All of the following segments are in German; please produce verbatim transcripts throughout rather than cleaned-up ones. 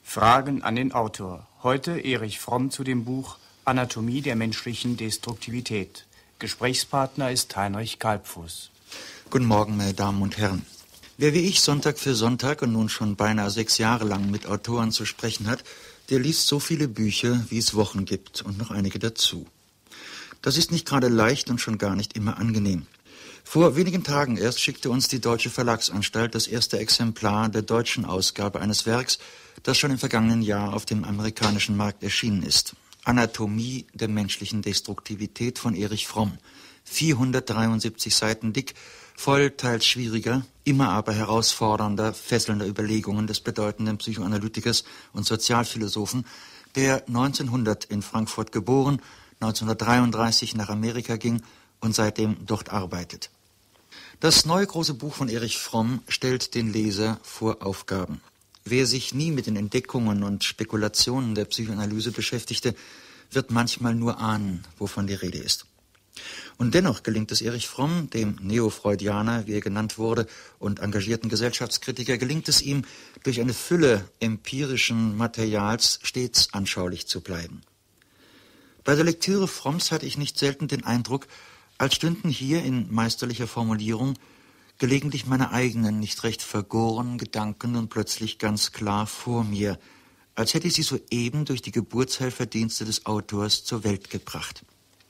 Fragen an den Autor. Heute Erich Fromm zu dem Buch Anatomie der menschlichen Destruktivität. Gesprächspartner ist Heinrich Kalbfuß. Guten Morgen, meine Damen und Herren. Wer wie ich Sonntag für Sonntag und nun schon beinahe sechs Jahre lang mit Autoren zu sprechen hat, der liest so viele Bücher, wie es Wochen gibt und noch einige dazu. Das ist nicht gerade leicht und schon gar nicht immer angenehm. Vor wenigen Tagen erst schickte uns die Deutsche Verlagsanstalt das erste Exemplar der deutschen Ausgabe eines Werks, das schon im vergangenen Jahr auf dem amerikanischen Markt erschienen ist. Anatomie der menschlichen Destruktivität von Erich Fromm. vierhundertdreiundsiebzig Seiten dick, voll teils schwieriger, immer aber herausfordernder, fesselnder Überlegungen des bedeutenden Psychoanalytikers und Sozialphilosophen, der neunzehnhundert in Frankfurt geboren, neunzehnhundertdreiunddreißig nach Amerika ging und seitdem dort arbeitet. Das neue große Buch von Erich Fromm stellt den Leser vor Aufgaben. Wer sich nie mit den Entdeckungen und Spekulationen der Psychoanalyse beschäftigte, wird manchmal nur ahnen, wovon die Rede ist. Und dennoch gelingt es Erich Fromm, dem Neofreudianer, wie er genannt wurde, und engagierten Gesellschaftskritiker, gelingt es ihm, durch eine Fülle empirischen Materials stets anschaulich zu bleiben. Bei der Lektüre Fromms hatte ich nicht selten den Eindruck, als stünden hier in meisterlicher Formulierung gelegentlich meine eigenen, nicht recht vergorenen Gedanken und plötzlich ganz klar vor mir, als hätte ich sie soeben durch die Geburtshelferdienste des Autors zur Welt gebracht.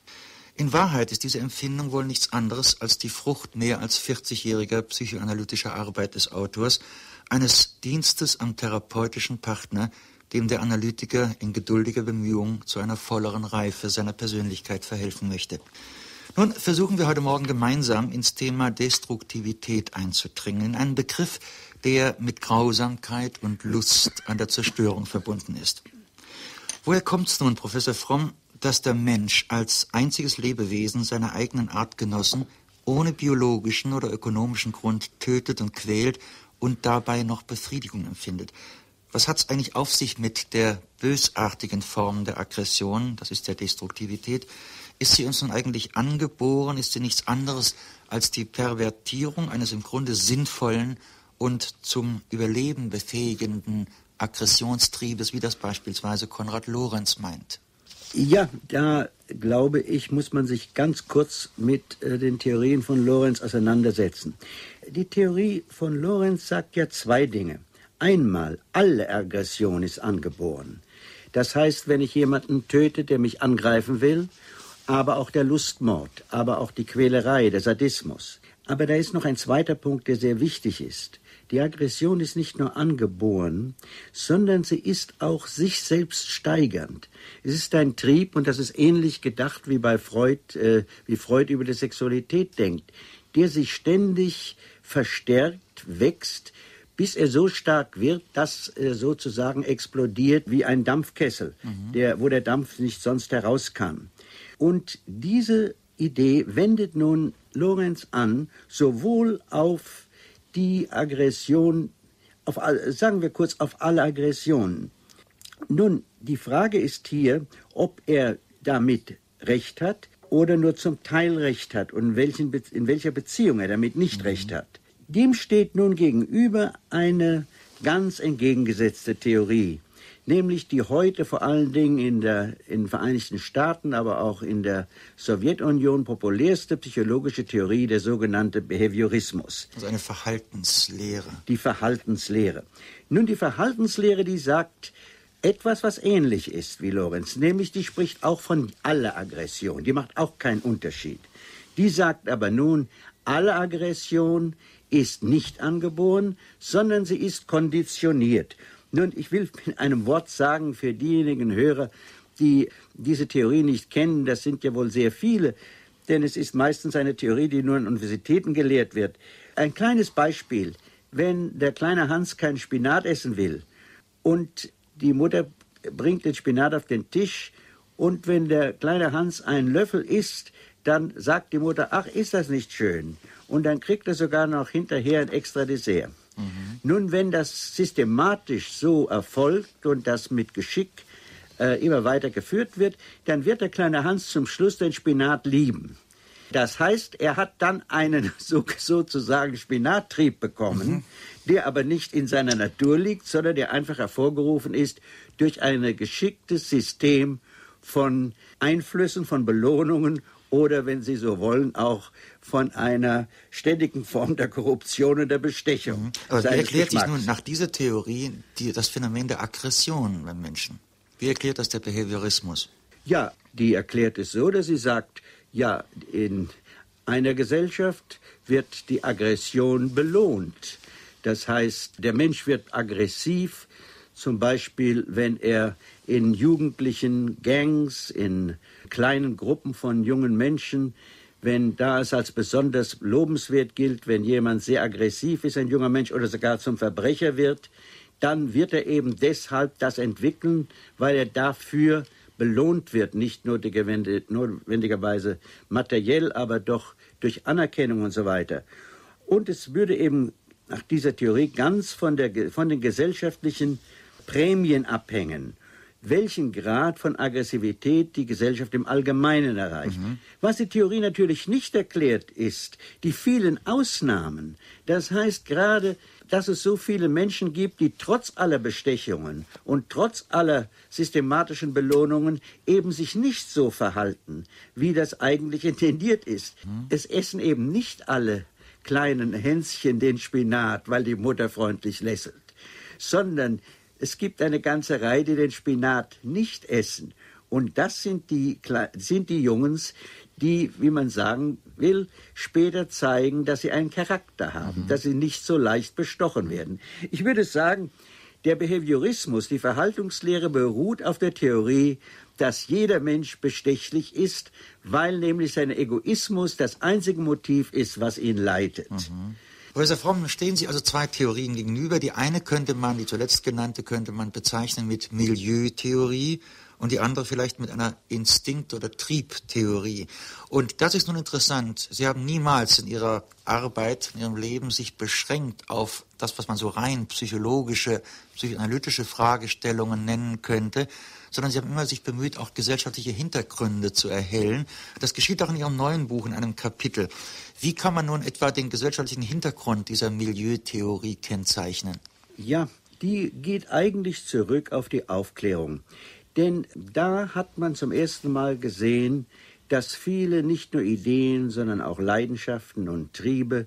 In Wahrheit ist diese Empfindung wohl nichts anderes als die Frucht mehr als vierzigjähriger psychoanalytischer Arbeit des Autors, eines Dienstes am therapeutischen Partner, dem der Analytiker in geduldiger Bemühung zu einer volleren Reife seiner Persönlichkeit verhelfen möchte. Nun versuchen wir heute Morgen gemeinsam ins Thema Destruktivität einzudringen, in einen Begriff, der mit Grausamkeit und Lust an der Zerstörung verbunden ist. Woher kommt es nun, Professor Fromm, dass der Mensch als einziges Lebewesen seiner eigenen Artgenossen ohne biologischen oder ökonomischen Grund tötet und quält und dabei noch Befriedigung empfindet? Was hat es eigentlich auf sich mit der bösartigen Form der Aggression, das ist der Destruktivität? Ist sie uns nun eigentlich angeboren? Ist sie nichts anderes als die Pervertierung eines im Grunde sinnvollen und zum Überleben befähigenden Aggressionstriebes, wie das beispielsweise Konrad Lorenz meint? Ja, da glaube ich, muss man sich ganz kurz mit äh, den Theorien von Lorenz auseinandersetzen. Die Theorie von Lorenz sagt ja zwei Dinge. Einmal, alle Aggression ist angeboren. Das heißt, wenn ich jemanden töte, der mich angreifen will, aber auch der Lustmord, aber auch die Quälerei, der Sadismus. Aber da ist noch ein zweiter Punkt, der sehr wichtig ist. Die Aggression ist nicht nur angeboren, sondern sie ist auch sich selbst steigernd. Es ist ein Trieb, und das ist ähnlich gedacht wie bei Freud, äh, wie Freud über die Sexualität denkt, der sich ständig verstärkt, wächst, bis er so stark wird, dass er sozusagen explodiert wie ein Dampfkessel, mhm. der, wo der Dampf nicht sonst herauskam. Und diese Idee wendet nun Lorenz an, sowohl auf die Aggression, auf, sagen wir kurz, auf alle Aggressionen. Nun, die Frage ist hier, ob er damit Recht hat oder nur zum Teil Recht hat und in, welchen, in welcher Beziehung er damit nicht mhm. Recht hat. Dem steht nun gegenüber eine ganz entgegengesetzte Theorie, nämlich die heute vor allen Dingen in, der, in den Vereinigten Staaten, aber auch in der Sowjetunion populärste psychologische Theorie, der sogenannte Behaviorismus. Also eine Verhaltenslehre. Die Verhaltenslehre. Nun, die Verhaltenslehre, die sagt etwas, was ähnlich ist wie Lorenz, nämlich die spricht auch von aller Aggression, die macht auch keinen Unterschied. Die sagt aber nun, alle Aggression ist nicht angeboren, sondern sie ist konditioniert. Nun, ich will mit einem Wort sagen für diejenigen Hörer, die diese Theorie nicht kennen, das sind ja wohl sehr viele, denn es ist meistens eine Theorie, die nur an Universitäten gelehrt wird. Ein kleines Beispiel, wenn der kleine Hans kein Spinat essen will und die Mutter bringt den Spinat auf den Tisch und wenn der kleine Hans einen Löffel isst, dann sagt die Mutter, ach, ist das nicht schön? Und dann kriegt er sogar noch hinterher ein extra Dessert. Mhm. Nun, wenn das systematisch so erfolgt und das mit Geschick äh, immer weiter geführt wird, dann wird der kleine Hans zum Schluss den Spinat lieben. Das heißt, er hat dann einen so, sozusagen Spinattrieb bekommen, mhm. der aber nicht in seiner Natur liegt, sondern der einfach hervorgerufen ist durch ein geschicktes System von Einflüssen, von Belohnungen oder, wenn Sie so wollen, auch von einer ständigen Form der Korruption und der Bestechung. Mhm. Aber wie erklärt sich nun nach dieser Theorie die, das Phänomen der Aggression beim Menschen? Wie erklärt das der Behaviorismus? Ja, die erklärt es so, dass sie sagt, ja, in einer Gesellschaft wird die Aggression belohnt. Das heißt, der Mensch wird aggressiv, zum Beispiel, wenn er in jugendlichen Gangs, in kleinen Gruppen von jungen Menschen, wenn da es als besonders lobenswert gilt, wenn jemand sehr aggressiv ist, ein junger Mensch, oder sogar zum Verbrecher wird, dann wird er eben deshalb das entwickeln, weil er dafür belohnt wird, nicht notwendigerweise materiell, aber doch durch Anerkennung und so weiter. Und es würde eben nach dieser Theorie ganz von, der, von den gesellschaftlichen Prämien abhängen, welchen Grad von Aggressivität die Gesellschaft im Allgemeinen erreicht. Mhm. Was die Theorie natürlich nicht erklärt, ist die vielen Ausnahmen. Das heißt gerade, dass es so viele Menschen gibt, die trotz aller Bestechungen und trotz aller systematischen Belohnungen eben sich nicht so verhalten, wie das eigentlich intendiert ist. Mhm. Es essen eben nicht alle kleinen Hänschen den Spinat, weil die Mutter freundlich lächelt, sondern es gibt eine ganze Reihe, die den Spinat nicht essen. Und das sind die, sind die Jungs, die, wie man sagen will, später zeigen, dass sie einen Charakter haben, mhm. dass sie nicht so leicht bestochen werden. Ich würde sagen, der Behaviorismus, die Verhaltungslehre, beruht auf der Theorie, dass jeder Mensch bestechlich ist, weil nämlich sein Egoismus das einzige Motiv ist, was ihn leitet. Mhm. Professor Fromm, stehen Sie also zwei Theorien gegenüber. Die eine könnte man, die zuletzt genannte, könnte man bezeichnen mit Milieutheorie und die andere vielleicht mit einer Instinkt- oder Triebtheorie. Und das ist nun interessant. Sie haben niemals in Ihrer Arbeit, in Ihrem Leben sich beschränkt auf das, was man so rein psychologische, psychoanalytische Fragestellungen nennen könnte, sondern Sie haben immer sich bemüht, auch gesellschaftliche Hintergründe zu erhellen. Das geschieht auch in Ihrem neuen Buch in einem Kapitel. Wie kann man nun etwa den gesellschaftlichen Hintergrund dieser Milieutheorie kennzeichnen? Ja, die geht eigentlich zurück auf die Aufklärung. Denn da hat man zum ersten Mal gesehen, dass viele nicht nur Ideen, sondern auch Leidenschaften und Triebe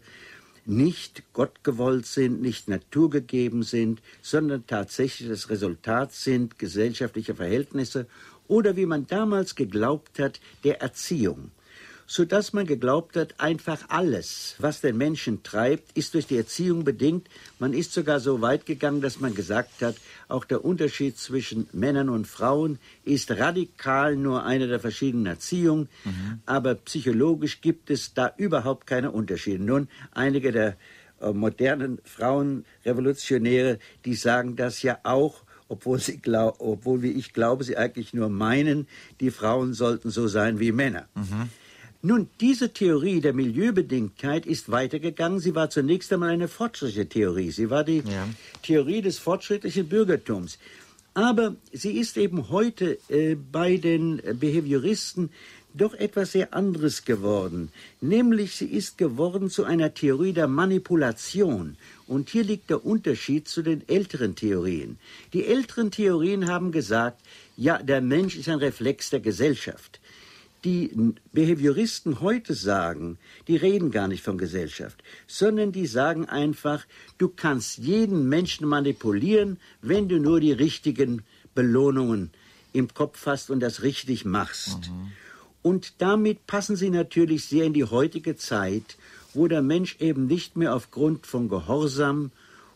nicht gottgewollt sind, nicht naturgegeben sind, sondern tatsächlich das Resultat sind gesellschaftlicher Verhältnisse oder, wie man damals geglaubt hat, der Erziehung. Sodass man geglaubt hat, einfach alles, was den Menschen treibt, ist durch die Erziehung bedingt. Man ist sogar so weit gegangen, dass man gesagt hat, auch der Unterschied zwischen Männern und Frauen ist radikal nur eine der verschiedenen Erziehungen, mhm. aber psychologisch gibt es da überhaupt keine Unterschiede. Nun, einige der äh, modernen Frauenrevolutionäre, die sagen das ja auch, obwohl, sie glaub, obwohl, wie ich glaube, sie eigentlich nur meinen, die Frauen sollten so sein wie Männer. Mhm. Nun, diese Theorie der Milieubedingtheit ist weitergegangen. Sie war zunächst einmal eine fortschrittliche Theorie. Sie war die ja. Theorie des fortschrittlichen Bürgertums. Aber sie ist eben heute äh, bei den Behavioristen doch etwas sehr anderes geworden. Nämlich, sie ist geworden zu einer Theorie der Manipulation. Und hier liegt der Unterschied zu den älteren Theorien. Die älteren Theorien haben gesagt, ja, der Mensch ist ein Reflex der Gesellschaft. Die Behavioristen heute sagen, die reden gar nicht von Gesellschaft, sondern die sagen einfach, du kannst jeden Menschen manipulieren, wenn du nur die richtigen Belohnungen im Kopf hast und das richtig machst. Mhm. Und damit passen sie natürlich sehr in die heutige Zeit, wo der Mensch eben nicht mehr aufgrund von Gehorsam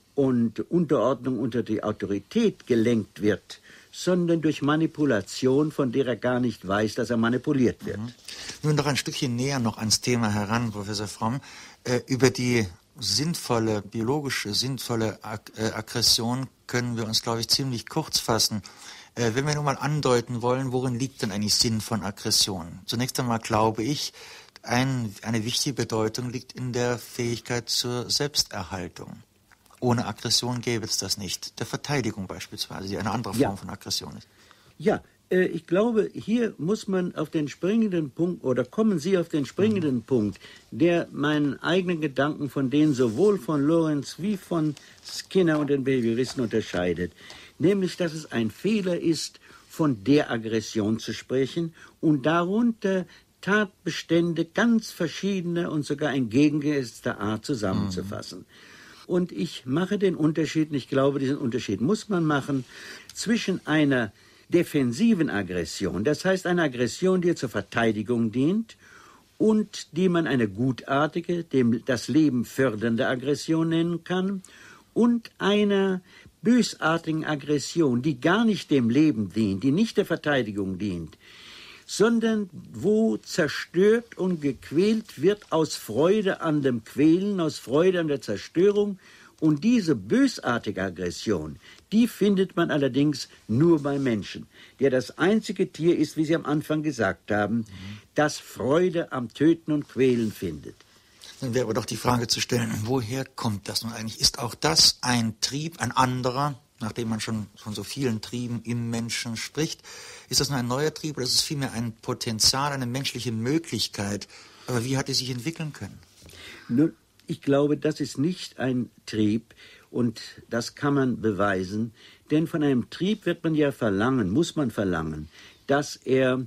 und Unterordnung unter die Autorität gelenkt wird, sondern durch Manipulation, von der er gar nicht weiß, dass er manipuliert wird. Mhm. Nun noch ein Stückchen näher noch ans Thema heran, Professor Fromm. Äh, über die sinnvolle, biologische, sinnvolle Ag- äh, Aggression können wir uns, glaube ich, ziemlich kurz fassen. Äh, wenn wir nun mal andeuten wollen, worin liegt denn eigentlich Sinn von Aggression? Zunächst einmal glaube ich, ein, eine wichtige Bedeutung liegt in der Fähigkeit zur Selbsterhaltung. Ohne Aggression gäbe es das nicht. Der Verteidigung beispielsweise, die eine andere Form ja. von Aggression ist. Ja, Ich glaube, hier muss man auf den springenden Punkt, oder kommen Sie auf den springenden mhm. Punkt, der meinen eigenen Gedanken von denen sowohl von Lorenz wie von Skinner und den Behavioristen unterscheidet. Nämlich, dass es ein Fehler ist, von der Aggression zu sprechen und darunter Tatbestände ganz verschiedener und sogar entgegengesetzter Art zusammenzufassen. Mhm. Und ich mache den Unterschied, und ich glaube, diesen Unterschied muss man machen, zwischen einer defensiven Aggression, das heißt eine Aggression, die zur Verteidigung dient und die man eine gutartige, dem das Leben fördernde Aggression nennen kann, und einer bösartigen Aggression, die gar nicht dem Leben dient, die nicht der Verteidigung dient, sondern wo zerstört und gequält wird aus Freude an dem Quälen, aus Freude an der Zerstörung. Und diese bösartige Aggression, die findet man allerdings nur bei Menschen, der das einzige Tier ist, wie Sie am Anfang gesagt haben, mhm. das Freude am Töten und Quälen findet. Dann wäre aber doch die Frage zu stellen, woher kommt das nun eigentlich? Ist auch das ein Trieb, ein anderer, nachdem man schon von so vielen Trieben im Menschen spricht? Ist das nur ein neuer Trieb oder ist es vielmehr ein Potenzial, eine menschliche Möglichkeit? Aber wie hat es sich entwickeln können? Nun, ich glaube, das ist nicht ein Trieb und das kann man beweisen, denn von einem Trieb wird man ja verlangen, muss man verlangen, dass er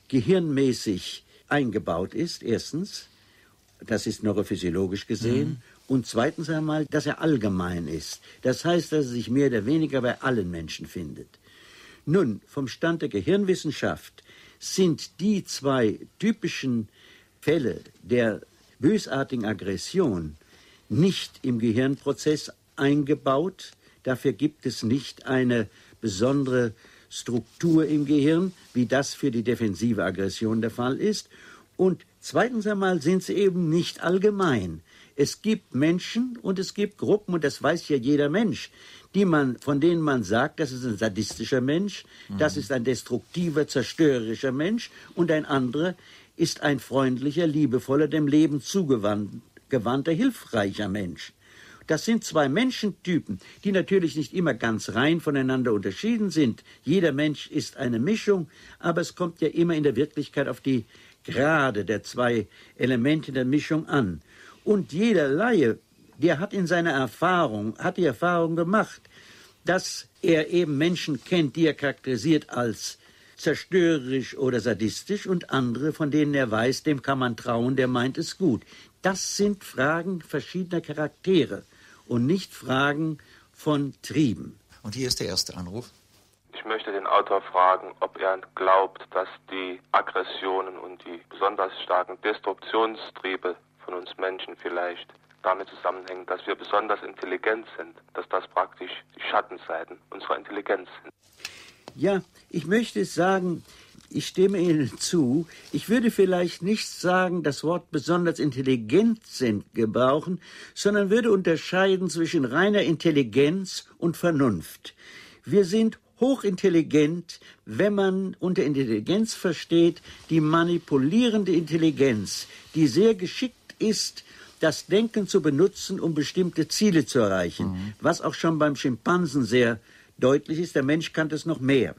gehirnmäßig eingebaut ist, erstens, das ist neurophysiologisch gesehen, mhm. und zweitens einmal, dass er allgemein ist. Das heißt, dass er sich mehr oder weniger bei allen Menschen findet. Nun, vom Stand der Gehirnwissenschaft sind die zwei typischen Fälle der bösartigen Aggression nicht im Gehirnprozess eingebaut. Dafür gibt es nicht eine besondere Struktur im Gehirn, wie das für die defensive Aggression der Fall ist. Und zweitens einmal sind sie eben nicht allgemein. Es gibt Menschen und es gibt Gruppen, und das weiß ja jeder Mensch, die man, von denen man sagt, das ist ein sadistischer Mensch, mhm. das ist ein destruktiver, zerstörerischer Mensch, und ein anderer ist ein freundlicher, liebevoller, dem Leben zugewandter, hilfreicher Mensch. Das sind zwei Menschentypen, die natürlich nicht immer ganz rein voneinander unterschieden sind. Jeder Mensch ist eine Mischung, aber es kommt ja immer in der Wirklichkeit auf die Grade der zwei Elemente der Mischung an. Und jeder Laie, der hat in seiner Erfahrung, hat die Erfahrung gemacht, dass er eben Menschen kennt, die er charakterisiert als zerstörerisch oder sadistisch, und andere, von denen er weiß, dem kann man trauen, der meint es gut. Das sind Fragen verschiedener Charaktere und nicht Fragen von Trieben. Und hier ist der erste Anruf. Ich möchte den Autor fragen, ob er glaubt, dass die Aggressionen und die besonders starken Destruktionstriebe von uns Menschen vielleicht damit zusammenhängen, dass wir besonders intelligent sind, dass das praktisch die Schattenseiten unserer Intelligenz sind. Ja, ich möchte sagen, ich stimme Ihnen zu. Ich würde vielleicht nicht sagen, das Wort besonders intelligent sind gebrauchen, sondern würde unterscheiden zwischen reiner Intelligenz und Vernunft. Wir sind hochintelligent, wenn man unter Intelligenz versteht, die manipulierende Intelligenz, die sehr geschickt ist, das Denken zu benutzen, um bestimmte Ziele zu erreichen, mhm. was auch schon beim Schimpansen sehr deutlich ist. Der Mensch kann das noch mehr.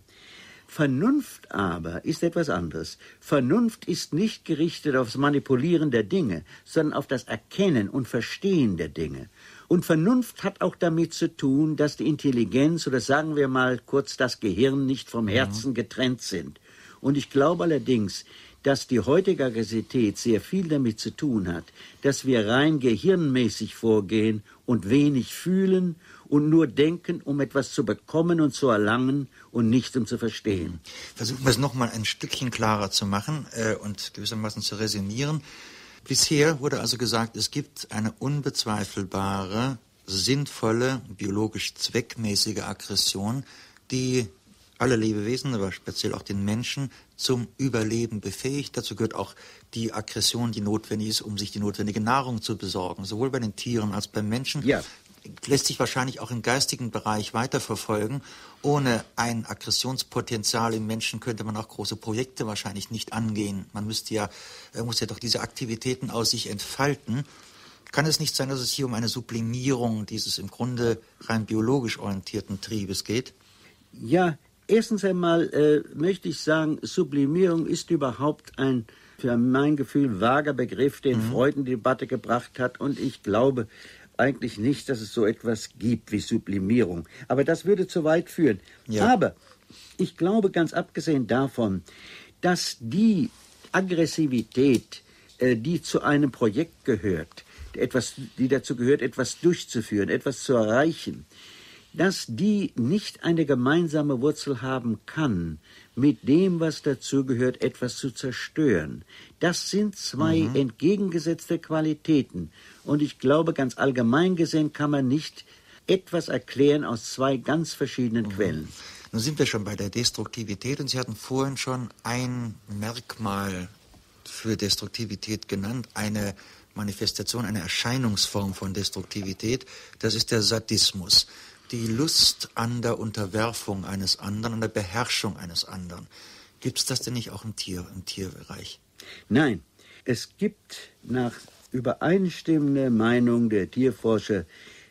Vernunft aber ist etwas anderes. Vernunft ist nicht gerichtet aufs Manipulieren der Dinge, sondern auf das Erkennen und Verstehen der Dinge. Und Vernunft hat auch damit zu tun, dass die Intelligenz, oder sagen wir mal kurz das Gehirn, nicht vom Herzen getrennt sind. Und ich glaube allerdings, dass die heutige Aggressivität sehr viel damit zu tun hat, dass wir rein gehirnmäßig vorgehen und wenig fühlen und nur denken, um etwas zu bekommen und zu erlangen und nicht um zu verstehen. Versuchen wir es noch mal ein Stückchen klarer zu machen äh, und gewissermaßen zu resümieren. Bisher wurde also gesagt, es gibt eine unbezweifelbare, sinnvolle, biologisch zweckmäßige Aggression, die alle Lebewesen, aber speziell auch den Menschen, zum Überleben befähigt. Dazu gehört auch die Aggression, die notwendig ist, um sich die notwendige Nahrung zu besorgen, sowohl bei den Tieren als beim Menschen. Ja. Lässt sich wahrscheinlich auch im geistigen Bereich weiterverfolgen. Ohne ein Aggressionspotenzial im Menschen könnte man auch große Projekte wahrscheinlich nicht angehen. Man müsste ja, muss ja doch diese Aktivitäten aus sich entfalten. Kann es nicht sein, dass es hier um eine Sublimierung dieses im Grunde rein biologisch orientierten Triebes geht? Ja, erstens einmal äh, möchte ich sagen, Sublimierung ist überhaupt ein, für mein Gefühl, vager Begriff, den mhm. Freud in die Debatte gebracht hat. Und ich glaube eigentlich nicht, dass es so etwas gibt wie Sublimierung. Aber das würde zu weit führen. Ja. Aber ich glaube, ganz abgesehen davon, dass die Aggressivität, äh, die zu einem Projekt gehört, etwas, die dazu gehört, etwas durchzuführen, etwas zu erreichen, dass die nicht eine gemeinsame Wurzel haben kann mit dem, was dazu gehört, etwas zu zerstören. Das sind zwei mhm. entgegengesetzte Qualitäten. Und ich glaube, ganz allgemein gesehen kann man nicht etwas erklären aus zwei ganz verschiedenen mhm. Quellen. Nun sind wir schon bei der Destruktivität und Sie hatten vorhin schon ein Merkmal für Destruktivität genannt, eine Manifestation, eine Erscheinungsform von Destruktivität, das ist der Sadismus. Die Lust an der Unterwerfung eines anderen, an der Beherrschung eines anderen. Gibt es das denn nicht auch im Tier, im Tierbereich? Nein, es gibt nach übereinstimmender Meinung der Tierforscher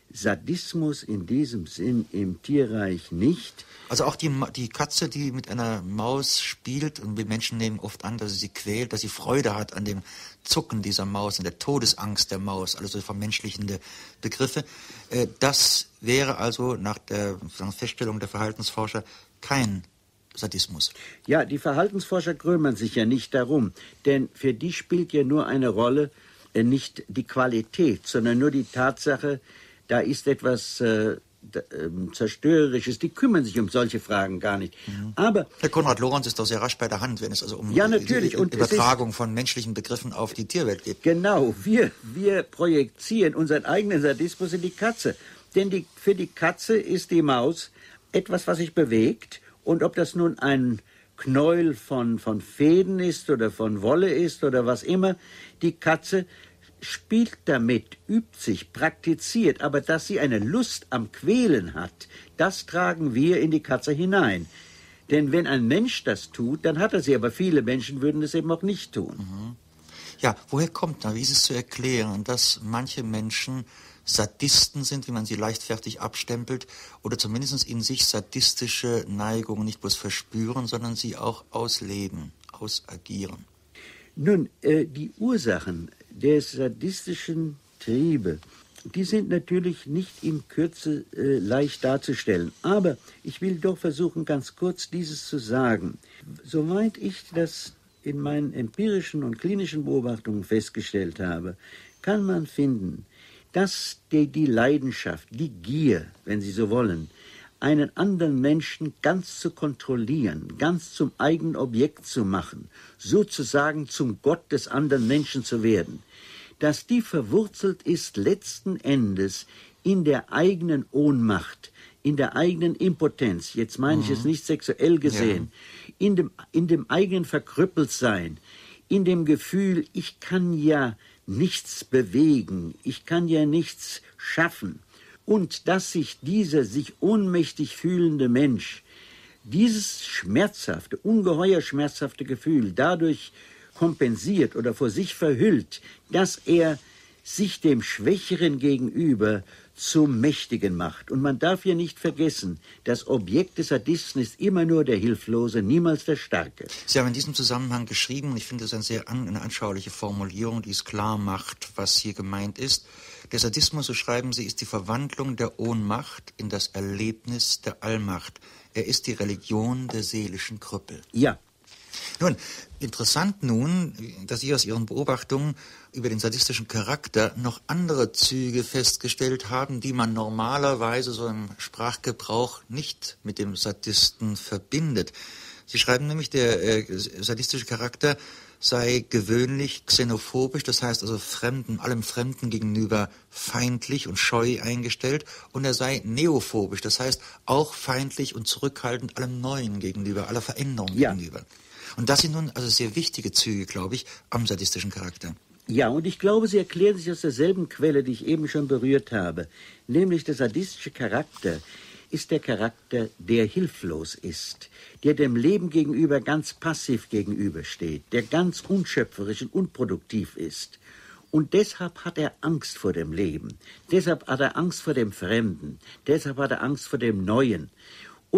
Sadismus in diesem Sinn im Tierreich nicht. Also auch die, die Katze, die mit einer Maus spielt, und wir Menschen nehmen oft an, dass sie sie quält, dass sie Freude hat an dem Zucken dieser Maus, an der Todesangst der Maus, also vermenschlichende Begriffe. Äh, das wäre also nach der Feststellung der Verhaltensforscher kein Sadismus. Ja, die Verhaltensforscher krümmen sich ja nicht darum, denn für die spielt ja nur eine Rolle, äh, nicht die Qualität, sondern nur die Tatsache, da ist etwas äh, Zerstörerisches, die kümmern sich um solche Fragen gar nicht. Mhm. Aber Herr Konrad Lorenz ist doch sehr rasch bei der Hand, wenn es also um ja, natürlich. die und Übertragung von menschlichen Begriffen auf die Tierwelt geht. Genau, wir, wir projizieren unseren eigenen Sadismus in die Katze. Denn die, für die Katze ist die Maus etwas, was sich bewegt. Und ob das nun ein Knäuel von, von Fäden ist oder von Wolle ist oder was immer, die Katze spielt damit, übt sich, praktiziert, aber dass sie eine Lust am Quälen hat, das tragen wir in die Katze hinein. Denn wenn ein Mensch das tut, dann hat er sie, aber viele Menschen würden es eben auch nicht tun. Mhm. Ja, woher kommt da, wie ist es zu erklären, dass manche Menschen Sadisten sind, wie man sie leichtfertig abstempelt, oder zumindest in sich sadistische Neigungen nicht bloß verspüren, sondern sie auch ausleben, ausagieren? Nun, äh, die Ursachen der sadistischen Triebe, die sind natürlich nicht in Kürze äh, leicht darzustellen. Aber ich will doch versuchen, ganz kurz dieses zu sagen. Soweit ich das in meinen empirischen und klinischen Beobachtungen festgestellt habe, kann man finden, dass die, die Leidenschaft, die Gier, wenn Sie so wollen, einen anderen Menschen ganz zu kontrollieren, ganz zum eigenen Objekt zu machen, sozusagen zum Gott des anderen Menschen zu werden, dass die verwurzelt ist letzten Endes in der eigenen Ohnmacht, in der eigenen Impotenz, jetzt meine ich mhm. es nicht sexuell gesehen, ja. in dem, in dem eigenen Verkrüppeltsein, in dem Gefühl, ich kann ja nichts bewegen, ich kann ja nichts schaffen. Und dass sich dieser sich ohnmächtig fühlende Mensch dieses schmerzhafte, ungeheuer schmerzhafte Gefühl dadurch kompensiert oder vor sich verhüllt, dass er sich dem Schwächeren gegenüber zum Mächtigen macht. Und man darf hier nicht vergessen, das Objekt des Sadisten ist immer nur der Hilflose, niemals der Starke. Sie haben in diesem Zusammenhang geschrieben, und ich finde das eine sehr an, eine anschauliche Formulierung, die es klar macht, was hier gemeint ist. Der Sadismus, so schreiben Sie, ist die Verwandlung der Ohnmacht in das Erlebnis der Allmacht. Er ist die Religion der seelischen Krüppel. Ja. Nun, interessant nun, dass Sie aus Ihren Beobachtungen über den sadistischen Charakter noch andere Züge festgestellt haben, die man normalerweise so im Sprachgebrauch nicht mit dem Sadisten verbindet. Sie schreiben nämlich, der äh, sadistische Charakter sei gewöhnlich xenophobisch, das heißt also Fremden, allem Fremden gegenüber feindlich und scheu eingestellt, und er sei neophobisch, das heißt auch feindlich und zurückhaltend allem Neuen gegenüber, aller Veränderung ja. gegenüber. Und das sind nun also sehr wichtige Züge, glaube ich, am sadistischen Charakter. Ja, und ich glaube, sie erklären sich aus derselben Quelle, die ich eben schon berührt habe, nämlich der sadistische Charakter ist der Charakter, der hilflos ist, der dem Leben gegenüber ganz passiv gegenübersteht, der ganz unschöpferisch und unproduktiv ist. Und deshalb hat er Angst vor dem Leben, deshalb hat er Angst vor dem Fremden, deshalb hat er Angst vor dem Neuen. Und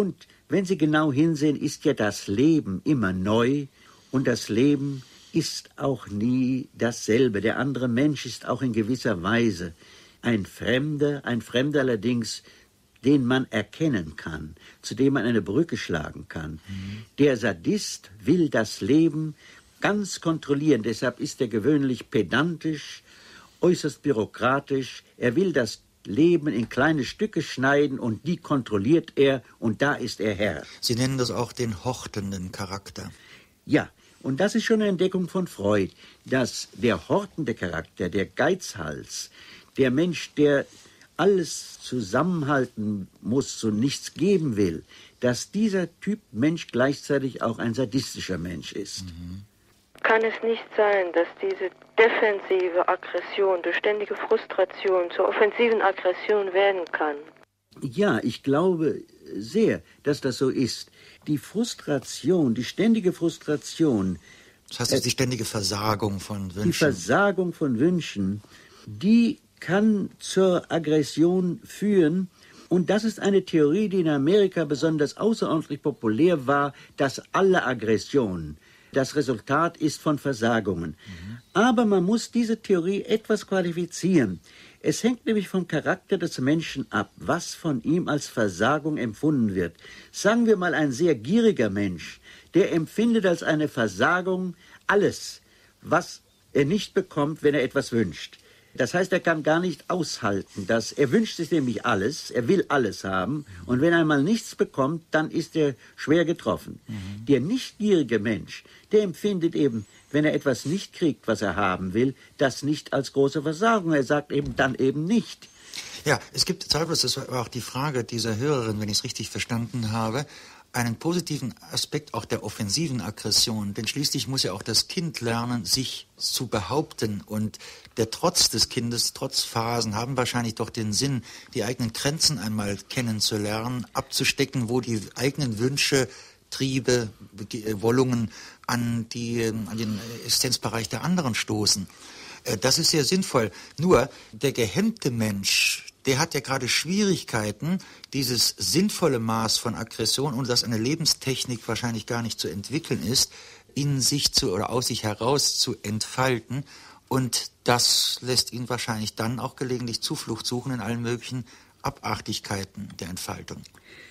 wenn Sie genau hinsehen, ist ja das Leben immer neu und das Leben ist auch nie dasselbe. Der andere Mensch ist auch in gewisser Weise ein Fremder, ein Fremder allerdings, den man erkennen kann, zu dem man eine Brücke schlagen kann. Mhm. Der Sadist will das Leben ganz kontrollieren, deshalb ist er gewöhnlich pedantisch, äußerst bürokratisch. Er will das Leben in kleine Stücke schneiden und die kontrolliert er und da ist er Herr. Sie nennen das auch den hortenden Charakter. Ja, und das ist schon eine Entdeckung von Freud, dass der hortende Charakter, der Geizhals, der Mensch, der alles zusammenhalten muss und nichts geben will, dass dieser Typ Mensch gleichzeitig auch ein sadistischer Mensch ist. Mhm. Kann es nicht sein, dass diese defensive Aggression durch ständige Frustration zur offensiven Aggression werden kann? Ja, ich glaube sehr, dass das so ist. Die Frustration, die ständige Frustration... Das heißt, äh, die ständige Versagung von Wünschen. Die Versagung von Wünschen, die kann zur Aggression führen. Und das ist eine Theorie, die in Amerika besonders außerordentlich populär war, dass alle Aggression das Resultat ist von Versagungen. Mhm. Aber man muss diese Theorie etwas qualifizieren. Es hängt nämlich vom Charakter des Menschen ab, was von ihm als Versagung empfunden wird. Sagen wir mal, ein sehr gieriger Mensch, der empfindet als eine Versagung alles, was er nicht bekommt, wenn er etwas wünscht. Das heißt, er kann gar nicht aushalten, dass er wünscht sich nämlich alles, er will alles haben und wenn er einmal nichts bekommt, dann ist er schwer getroffen. Mhm. Der nicht gierige Mensch, der empfindet eben, wenn er etwas nicht kriegt, was er haben will, das nicht als große Versagung. Er sagt eben dann eben nicht. Ja, es gibt zweifellos, das war auch die Frage dieser Hörerin, wenn ich es richtig verstanden habe, einen positiven Aspekt auch der offensiven Aggression, denn schließlich muss ja auch das Kind lernen, sich zu behaupten und der Trotz des Kindes, Trotzphasen haben wahrscheinlich doch den Sinn, die eigenen Grenzen einmal kennenzulernen, abzustecken, wo die eigenen Wünsche, Triebe, Wollungen an, die, an den Existenzbereich der anderen stoßen. Das ist sehr sinnvoll. Nur der gehemmte Mensch, der hat ja gerade Schwierigkeiten, dieses sinnvolle Maß von Aggression, und das eine Lebenstechnik wahrscheinlich gar nicht zu entwickeln ist, in sich zu oder aus sich heraus zu entfalten. Und das lässt ihn wahrscheinlich dann auch gelegentlich Zuflucht suchen in allen möglichen Abartigkeiten der Entfaltung.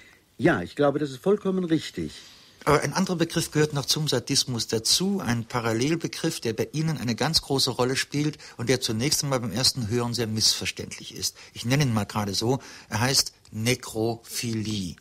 Ja, ich glaube, das ist vollkommen richtig. Aber ein anderer Begriff gehört noch zum Sadismus dazu, ein Parallelbegriff, der bei Ihnen eine ganz große Rolle spielt und der zunächst einmal beim ersten Hören sehr missverständlich ist. Ich nenne ihn mal gerade so, er heißt Nekrophilie.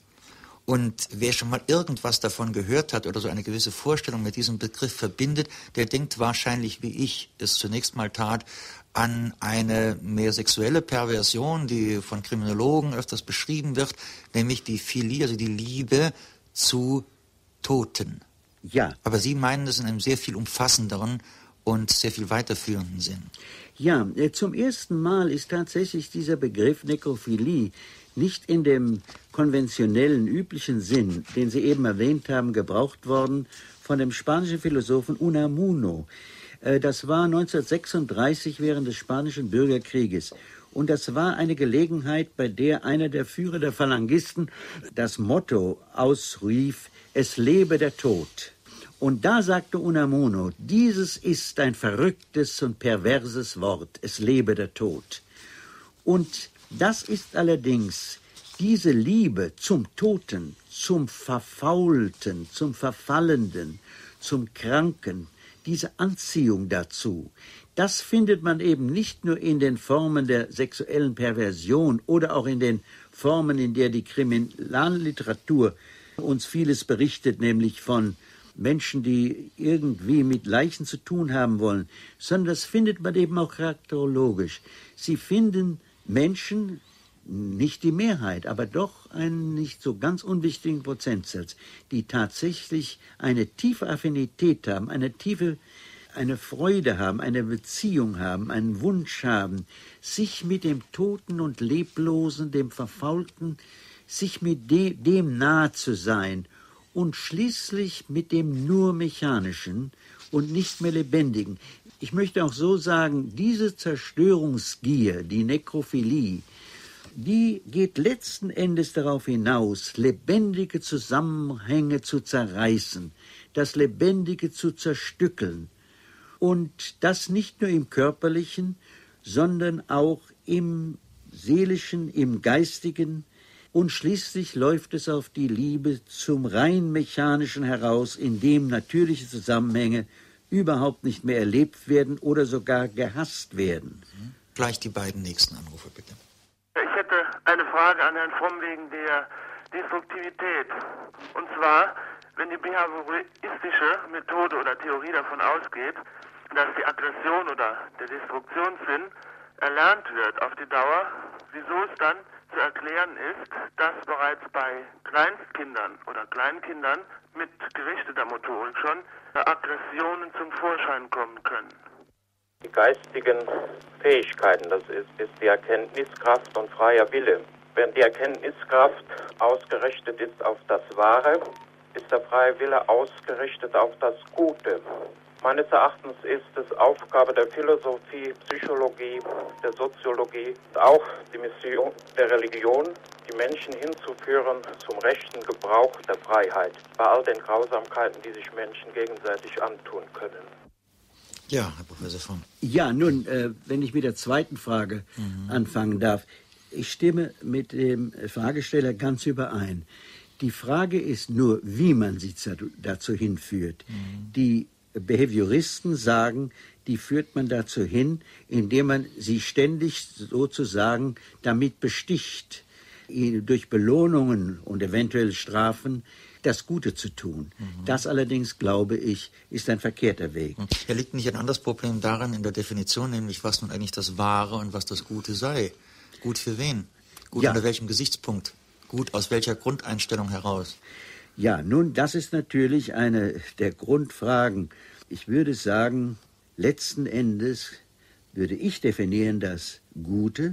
Und wer schon mal irgendwas davon gehört hat oder so eine gewisse Vorstellung mit diesem Begriff verbindet, der denkt wahrscheinlich, wie ich es zunächst mal tat, an eine mehr sexuelle Perversion, die von Kriminologen öfters beschrieben wird, nämlich die Philie, also die Liebe zu Toten. Ja. Aber Sie meinen das in einem sehr viel umfassenderen und sehr viel weiterführenden Sinn. Ja, zum ersten Mal ist tatsächlich dieser Begriff Nekrophilie nicht in dem konventionellen, üblichen Sinn, den Sie eben erwähnt haben, gebraucht worden von dem spanischen Philosophen Unamuno. Das war neunzehnhundertsechsunddreißig während des Spanischen Bürgerkrieges. Und das war eine Gelegenheit, bei der einer der Führer der Phalangisten das Motto ausrief, es lebe der Tod. Und da sagte Unamuno, dieses ist ein verrücktes und perverses Wort, es lebe der Tod. Und das ist allerdings diese Liebe zum Toten, zum Verfaulten, zum Verfallenden, zum Kranken, diese Anziehung dazu, das findet man eben nicht nur in den Formen der sexuellen Perversion oder auch in den Formen, in der die Kriminalliteratur uns vieles berichtet, nämlich von Menschen, die irgendwie mit Leichen zu tun haben wollen, sondern das findet man eben auch charakterologisch. Sie finden Menschen, nicht die Mehrheit, aber doch einen nicht so ganz unwichtigen Prozentsatz, die tatsächlich eine tiefe Affinität haben, eine tiefe, eine Freude haben, eine Beziehung haben, einen Wunsch haben, sich mit dem Toten und Leblosen, dem Verfaulten, sich mit de, dem nahe zu sein und schließlich mit dem nur Mechanischen und nicht mehr Lebendigen. Ich möchte auch so sagen, diese Zerstörungsgier, die Nekrophilie, die geht letzten Endes darauf hinaus, lebendige Zusammenhänge zu zerreißen, das Lebendige zu zerstückeln. Und das nicht nur im Körperlichen, sondern auch im Seelischen, im Geistigen. Und schließlich läuft es auf die Liebe zum rein Mechanischen heraus, in dem natürliche Zusammenhänge überhaupt nicht mehr erlebt werden oder sogar gehasst werden. Mhm. Gleich die beiden nächsten Anrufe, bitte. Ich hätte eine Frage an Herrn Fromm wegen der Destruktivität. Und zwar, wenn die behavioristische Methode oder Theorie davon ausgeht, dass die Aggression oder der Destruktionssinn erlernt wird auf die Dauer, wieso es dann zu erklären ist, dass bereits bei Kleinstkindern oder Kleinkindern mit gerichteter Motorik schon Aggressionen zum Vorschein kommen können. Die geistigen Fähigkeiten, das ist, ist die Erkenntniskraft und freier Wille. Wenn die Erkenntniskraft ausgerichtet ist auf das Wahre, ist der freie Wille ausgerichtet auf das Gute. Meines Erachtens ist es Aufgabe der Philosophie, Psychologie, der Soziologie, auch die Mission der Religion, die Menschen hinzuführen zum rechten Gebrauch der Freiheit, bei all den Grausamkeiten, die sich Menschen gegenseitig antun können. Ja, Herr Professor Fromm. Ja, nun, äh, wenn ich mit der zweiten Frage mhm. anfangen darf. Ich stimme mit dem Fragesteller ganz überein. Die Frage ist nur, wie man sie dazu hinführt. Mhm. Die Behavioristen sagen, die führt man dazu hin, indem man sie ständig sozusagen damit besticht, durch Belohnungen und eventuell Strafen das Gute zu tun. Mhm. Das allerdings, glaube ich, ist ein verkehrter Weg. Ja, liegt nicht ein anderes Problem daran in der Definition, nämlich was nun eigentlich das Wahre und was das Gute sei? Gut für wen? Gut ja. Unter welchem Gesichtspunkt? Gut aus welcher Grundeinstellung heraus? Ja, nun, das ist natürlich eine der Grundfragen. Ich würde sagen, letzten Endes würde ich definieren das Gute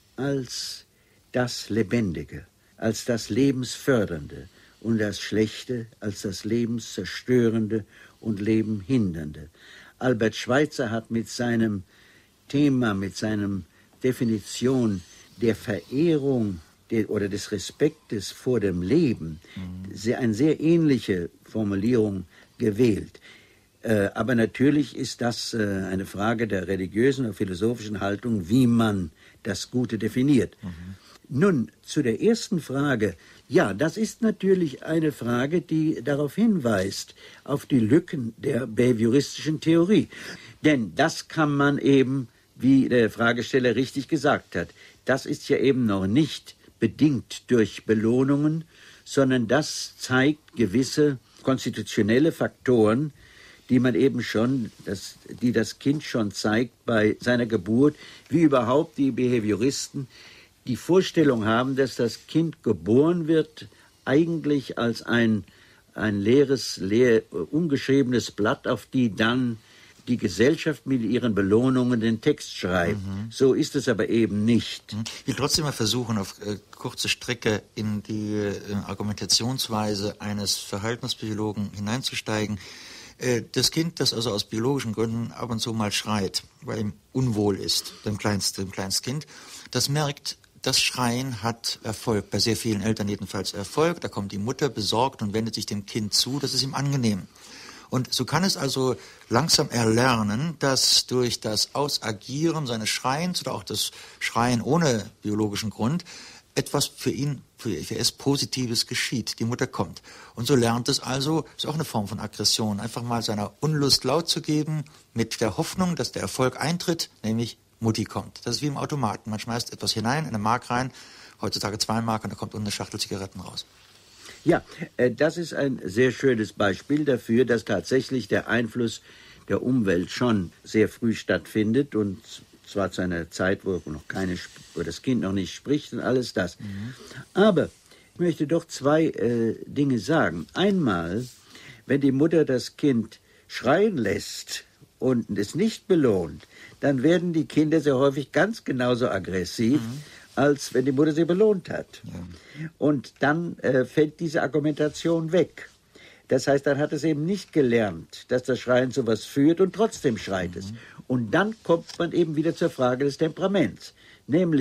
als das Lebendige, als das Lebensfördernde und das Schlechte als das Lebenszerstörende und Lebenhindernde. Albert Schweitzer hat mit seinem Thema, mit seiner Definition der Verehrung oder des Respektes vor dem Leben mhm. sehr, eine sehr ähnliche Formulierung gewählt. Äh, aber natürlich ist das äh, eine Frage der religiösen und philosophischen Haltung, wie man das Gute definiert. Mhm. Nun, zu der ersten Frage. Ja, das ist natürlich eine Frage, die darauf hinweist, auf die Lücken der behavioristischen Theorie. Denn das kann man eben, wie der Fragesteller richtig gesagt hat, das ist ja eben noch nicht bedingt durch Belohnungen, sondern das zeigt gewisse konstitutionelle Faktoren, die man eben schon, das, die das Kind schon zeigt bei seiner Geburt, wie überhaupt die Behavioristen die Vorstellung haben, dass das Kind geboren wird, eigentlich als ein, ein leeres, leer, ungeschriebenes Blatt, auf die dann die Gesellschaft mit ihren Belohnungen den Text schreibt. Mhm. So ist es aber eben nicht. Ich will trotzdem mal versuchen, auf äh, kurze Strecke in die äh, Argumentationsweise eines Verhaltenspsychologen hineinzusteigen. Äh, das Kind, das also aus biologischen Gründen ab und zu mal schreit, weil ihm unwohl ist, dem, Kleinst, dem Kleinstkind, das merkt, das Schreien hat Erfolg, bei sehr vielen Eltern jedenfalls Erfolg. Da kommt die Mutter besorgt und wendet sich dem Kind zu, das ist ihm angenehm. Und so kann es also langsam erlernen, dass durch das Ausagieren seines Schreiens oder auch das Schreien ohne biologischen Grund etwas für ihn, für, für es Positives geschieht. Die Mutter kommt. Und so lernt es also, ist auch eine Form von Aggression, einfach mal seiner Unlust Laut zu geben, mit der Hoffnung, dass der Erfolg eintritt, nämlich Mutti kommt. Das ist wie im Automaten. Man schmeißt etwas hinein, eine Mark rein, heutzutage zwei Mark, und da kommt eine Schachtel Zigaretten raus. Ja, das ist ein sehr schönes Beispiel dafür, dass tatsächlich der Einfluss der Umwelt schon sehr früh stattfindet, und zwar zu einer Zeit, wo noch keine, wo das Kind noch nicht spricht und alles das. Mhm. Aber ich möchte doch zwei äh, Dinge sagen. Einmal, wenn die Mutter das Kind schreien lässt und es nicht belohnt, dann werden die Kinder sehr häufig ganz genauso aggressiv, mhm. als wenn die Mutter sie belohnt hat. Ja. Und dann äh, fällt diese Argumentation weg. Das heißt, dann hat es eben nicht gelernt, dass das Schreien zu was führt, und trotzdem schreit mhm. es. Und dann kommt man eben wieder zur Frage des Temperaments. Nämlich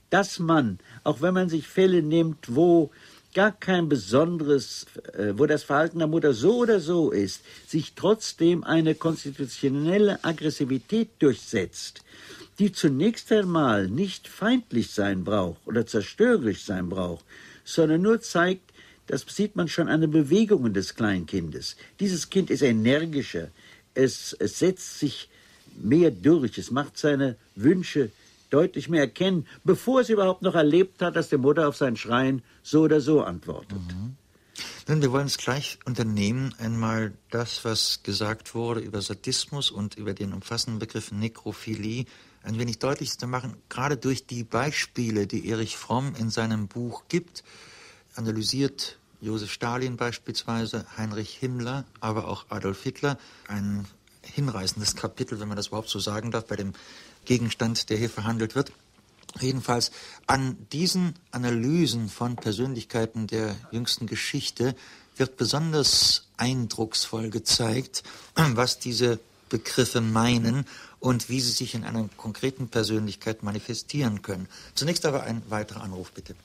dass man, auch wenn man sich Fälle nimmt, wo gar kein besonderes, äh, wo das Verhalten der Mutter so oder so ist, sich trotzdem eine konstitutionelle Aggressivität durchsetzt, die zunächst einmal nicht feindlich sein braucht oder zerstörerisch sein braucht, sondern nur zeigt, das sieht man schon an den Bewegungen des Kleinkindes. Dieses Kind ist energischer, es, es setzt sich mehr durch, es macht seine Wünsche deutlich mehr erkennen, bevor es überhaupt noch erlebt hat, dass die Mutter auf sein Schreien so oder so antwortet. Mhm. Nun, wir wollen es gleich unternehmen, einmal das, was gesagt wurde über Sadismus und über den umfassenden Begriff Nekrophilie, ein wenig deutlich zu machen, gerade durch die Beispiele, die Erich Fromm in seinem Buch gibt, analysiert Josef Stalin beispielsweise, Heinrich Himmler, aber auch Adolf Hitler, ein hinreißendes Kapitel, wenn man das überhaupt so sagen darf, bei dem Gegenstand, der hier verhandelt wird. Jedenfalls an diesen Analysen von Persönlichkeiten der jüngsten Geschichte wird besonders eindrucksvoll gezeigt, was diese Begriffe meinen und wie sie sich in einer konkreten Persönlichkeit manifestieren können. Zunächst aber ein weiterer Anruf, bitte.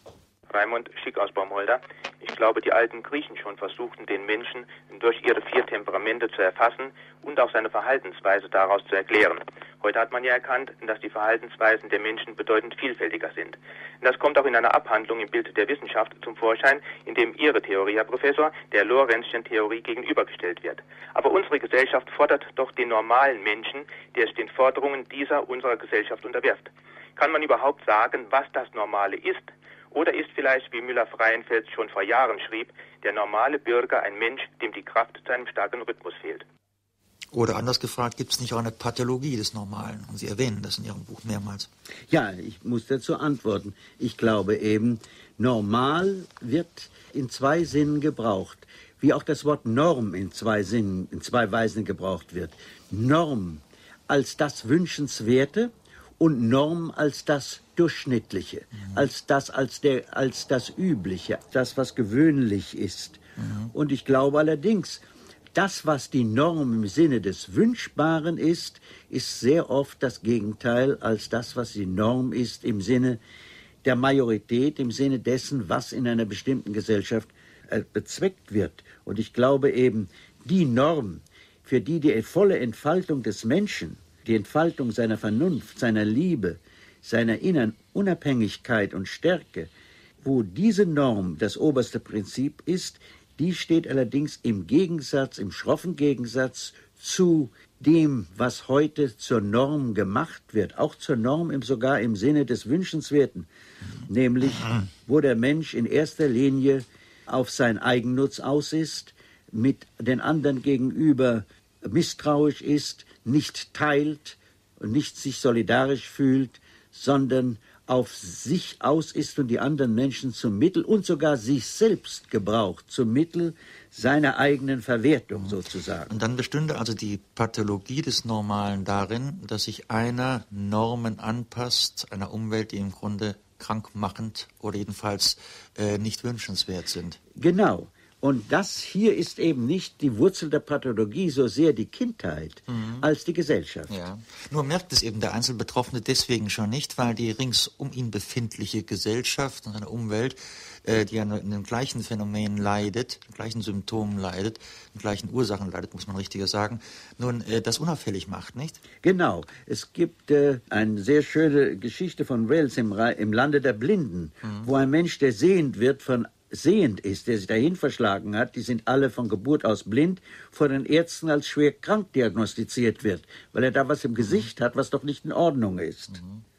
Raimund Schick aus Baumholder. Ich glaube, die alten Griechen schon versuchten, den Menschen durch ihre vier Temperamente zu erfassen und auch seine Verhaltensweise daraus zu erklären. Heute hat man ja erkannt, dass die Verhaltensweisen der Menschen bedeutend vielfältiger sind. Das kommt auch in einer Abhandlung im Bild der Wissenschaft zum Vorschein, in dem Ihre Theorie, Herr Professor, der Lorenzschen Theorie gegenübergestellt wird. Aber unsere Gesellschaft fordert doch den normalen Menschen, der sich den Forderungen dieser unserer Gesellschaft unterwirft. Kann man überhaupt sagen, was das Normale ist? Oder ist vielleicht, wie Müller-Freienfeld schon vor Jahren schrieb, der normale Bürger ein Mensch, dem die Kraft zu einem starken Rhythmus fehlt? Oder anders gefragt, gibt es nicht auch eine Pathologie des Normalen? Und Sie erwähnen das in Ihrem Buch mehrmals. Ja, ich muss dazu antworten. Ich glaube eben, normal wird in zwei Sinnen gebraucht, wie auch das Wort Norm in zwei Sinnen, in zwei Weisen gebraucht wird. Norm als das Wünschenswerte und Norm als das Durchschnittliche, mhm. als das, als der, als das Übliche, das, was gewöhnlich ist. Mhm. Und ich glaube allerdings, das, was die Norm im Sinne des Wünschbaren ist, ist sehr oft das Gegenteil als das, was die Norm ist im Sinne der Majorität, im Sinne dessen, was in einer bestimmten Gesellschaft äh, bezweckt wird. Und ich glaube eben, die Norm, für die die volle Entfaltung des Menschen, die Entfaltung seiner Vernunft, seiner Liebe, seiner inneren Unabhängigkeit und Stärke, wo diese Norm das oberste Prinzip ist, die steht allerdings im Gegensatz, im schroffen Gegensatz zu dem, was heute zur Norm gemacht wird, auch zur Norm im, sogar im Sinne des Wünschenswerten, nämlich wo der Mensch in erster Linie auf seinen Eigennutz aus ist, mit den anderen gegenüber misstrauisch ist, nicht teilt und nicht sich solidarisch fühlt, sondern auf sich aus ist und die anderen Menschen zum Mittel und sogar sich selbst gebraucht, zum Mittel seiner eigenen Verwertung sozusagen. Und dann bestünde also die Pathologie des Normalen darin, dass sich einer Normen anpasst, einer Umwelt, die im Grunde krankmachend oder jedenfalls äh, nicht wünschenswert sind. Genau. Und das hier ist eben nicht die Wurzel der Pathologie, so sehr die Kindheit, mhm. als die Gesellschaft. Ja. Nur merkt es eben der Einzelbetroffene deswegen schon nicht, weil die rings um ihn befindliche Gesellschaft und seine Umwelt, äh, die an den gleichen Phänomenen leidet, den gleichen Symptomen leidet, den gleichen Ursachen leidet, muss man richtiger sagen, nun äh, das unauffällig macht, nicht? Genau. Es gibt äh, eine sehr schöne Geschichte von Wales im, im Lande der Blinden, mhm. wo ein Mensch, der sehend wird, von sehend ist, der sich dahin verschlagen hat, die sind alle von Geburt aus blind, von den Ärzten als schwer krank diagnostiziert wird, weil er da was im Gesicht hat, was doch nicht in Ordnung ist.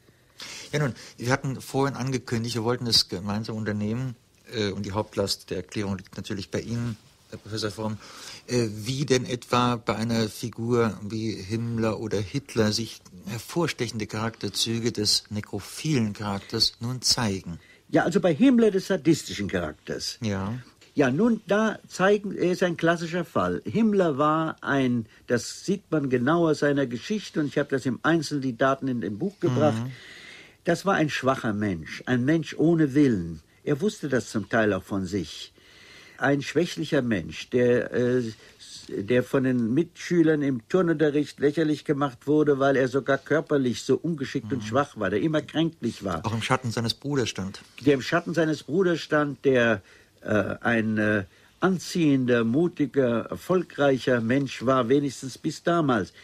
Ja nun, wir hatten vorhin angekündigt, wir wollten es gemeinsam unternehmen, äh, und die Hauptlast der Erklärung liegt natürlich bei Ihnen, Herr Professor Fromm, äh, wie denn etwa bei einer Figur wie Himmler oder Hitler sich hervorstechende Charakterzüge des nekrophilen Charakters nun zeigen. Ja, also bei Himmler des sadistischen Charakters. Ja. Ja, nun, da zeigen, er ist ein klassischer Fall. Himmler war ein, das sieht man genauer seiner Geschichte, und ich habe das im Einzelnen die Daten in dem Buch gebracht, mhm. das war ein schwacher Mensch, ein Mensch ohne Willen. Er wusste das zum Teil auch von sich. Ein schwächlicher Mensch, der äh, der von den Mitschülern im Turnunterricht lächerlich gemacht wurde, weil er sogar körperlich so ungeschickt mhm. und schwach war, der immer kränklich war. Auch im Schatten seines Bruders stand. Der im Schatten seines Bruders stand, der äh, ein äh, anziehender, mutiger, erfolgreicher Mensch war, wenigstens bis damals.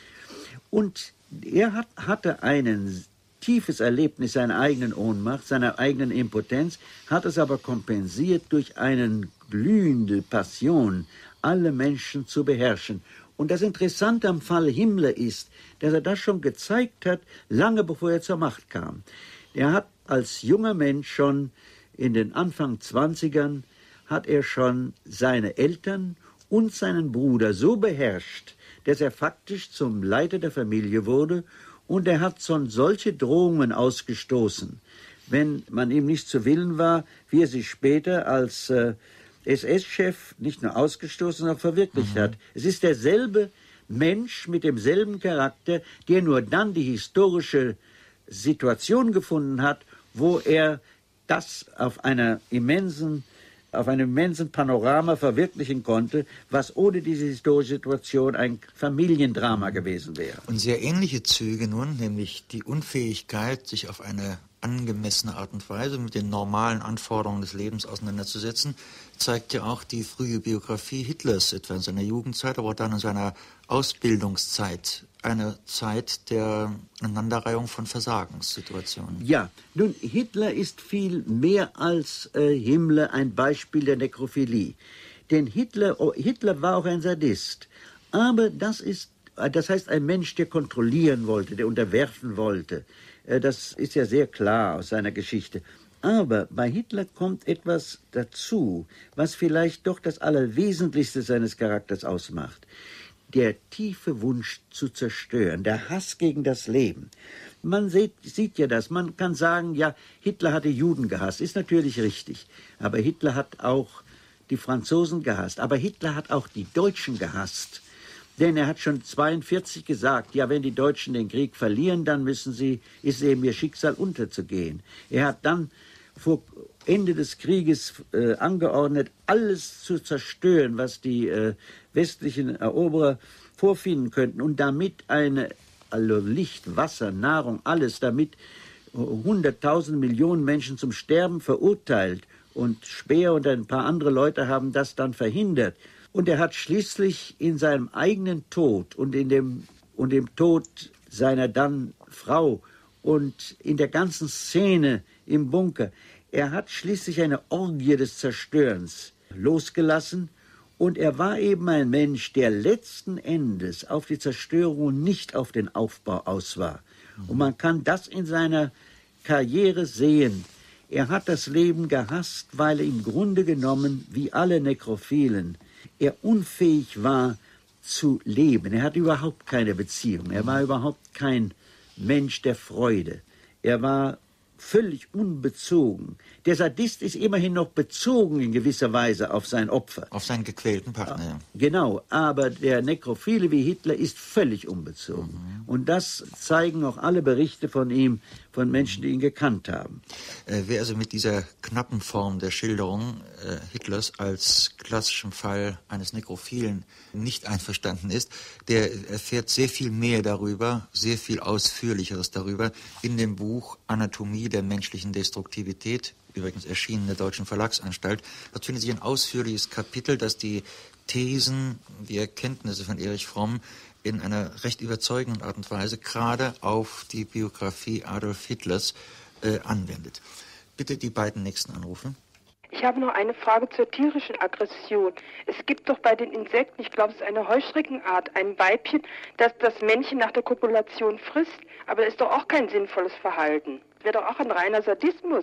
Und er hat, hatte ein tiefes Erlebnis seiner eigenen Ohnmacht, seiner eigenen Impotenz, hat es aber kompensiert durch eine glühende Passion, alle Menschen zu beherrschen. Und das Interessante am Fall Himmler ist, dass er das schon gezeigt hat, lange bevor er zur Macht kam. Er hat als junger Mensch schon in den Anfang Zwanzigern, hat er schon seine Eltern und seinen Bruder so beherrscht, dass er faktisch zum Leiter der Familie wurde, und er hat schon solche Drohungen ausgestoßen, wenn man ihm nicht zu Willen war, wie er sich später als äh, S S-Chef nicht nur ausgestoßen, sondern auch verwirklicht mhm. hat. Es ist derselbe Mensch mit demselben Charakter, der nur dann die historische Situation gefunden hat, wo er das auf einer immensen auf einem immensen Panorama verwirklichen konnte, was ohne diese historische Situation ein Familiendrama gewesen wäre. Und sehr ähnliche Züge nun, nämlich die Unfähigkeit, sich auf eine angemessene Art und Weise mit den normalen Anforderungen des Lebens auseinanderzusetzen, zeigt ja auch die frühe Biografie Hitlers, etwa in seiner Jugendzeit, aber auch dann in seiner Ausbildungszeit. Eine Zeit der Aneinanderreihung von Versagenssituationen. Ja, nun, Hitler ist viel mehr als äh, Himmler ein Beispiel der Nekrophilie. Denn Hitler, oh, Hitler war auch ein Sadist. Aber das ist, das heißt ein Mensch, der kontrollieren wollte, der unterwerfen wollte. Äh, das ist ja sehr klar aus seiner Geschichte. Aber bei Hitler kommt etwas dazu, was vielleicht doch das Allerwesentlichste seines Charakters ausmacht. Der tiefe Wunsch zu zerstören, der Hass gegen das Leben. Man sieht, sieht ja das, man kann sagen, ja, Hitler hatte Juden gehasst, ist natürlich richtig. Aber Hitler hat auch die Franzosen gehasst, aber Hitler hat auch die Deutschen gehasst. Denn er hat schon zweiundvierzig gesagt, ja, wenn die Deutschen den Krieg verlieren, dann müssen sie, ist eben ihr Schicksal unterzugehen. Er hat dann vor Ende des Krieges äh, angeordnet, alles zu zerstören, was die äh, westlichen Eroberer vorfinden könnten, und damit eine, also Licht, Wasser, Nahrung, alles, damit hunderttausend Millionen Menschen zum Sterben verurteilt, und Speer und ein paar andere Leute haben das dann verhindert. Und er hat schließlich in seinem eigenen Tod und in dem, und dem Tod seiner dann Frau und in der ganzen Szene im Bunker, er hat schließlich eine Orgie des Zerstörens losgelassen, und er war eben ein Mensch, der letzten Endes auf die Zerstörung und nicht auf den Aufbau aus war. Und man kann das in seiner Karriere sehen. Er hat das Leben gehasst, weil er im Grunde genommen, wie alle Nekrophilen, er unfähig war zu leben. Er hatte überhaupt keine Beziehung. Er war überhaupt kein Mensch der Freude. Er war völlig unbezogen. Der Sadist ist immerhin noch bezogen in gewisser Weise auf sein Opfer. Auf seinen gequälten Partner, ja. Genau, aber der Nekrophile wie Hitler ist völlig unbezogen. Mhm. Und das zeigen auch alle Berichte von ihm, von Menschen, die ihn gekannt haben. Äh, wer also mit dieser knappen Form der Schilderung äh, Hitlers als klassischem Fall eines Nekrophilen nicht einverstanden ist, der erfährt sehr viel mehr darüber, sehr viel Ausführlicheres darüber in dem Buch Anatomie der menschlichen Destruktivität, übrigens erschienen in der Deutschen Verlagsanstalt. Dort findet sich ein ausführliches Kapitel, das die Thesen, die Erkenntnisse von Erich Fromm in einer recht überzeugenden Art und Weise gerade auf die Biografie Adolf Hitlers äh, anwendet. Bitte die beiden nächsten Anrufe. Ich habe noch eine Frage zur tierischen Aggression. Es gibt doch bei den Insekten, ich glaube, es ist eine Heuschreckenart, ein Weibchen, das das Männchen nach der Kopulation frisst. Aber das ist doch auch kein sinnvolles Verhalten. Das wäre doch auch ein reiner Sadismus.